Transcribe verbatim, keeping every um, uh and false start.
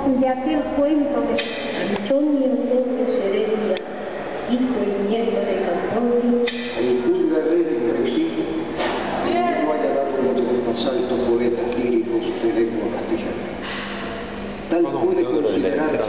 de aquel cuento de Antonio López Heredia, hijo y nieto de Camponi. El juzga de Grecí, no haya dado uno de los altos poetas líricos de lengua castellana. Tal puede considerar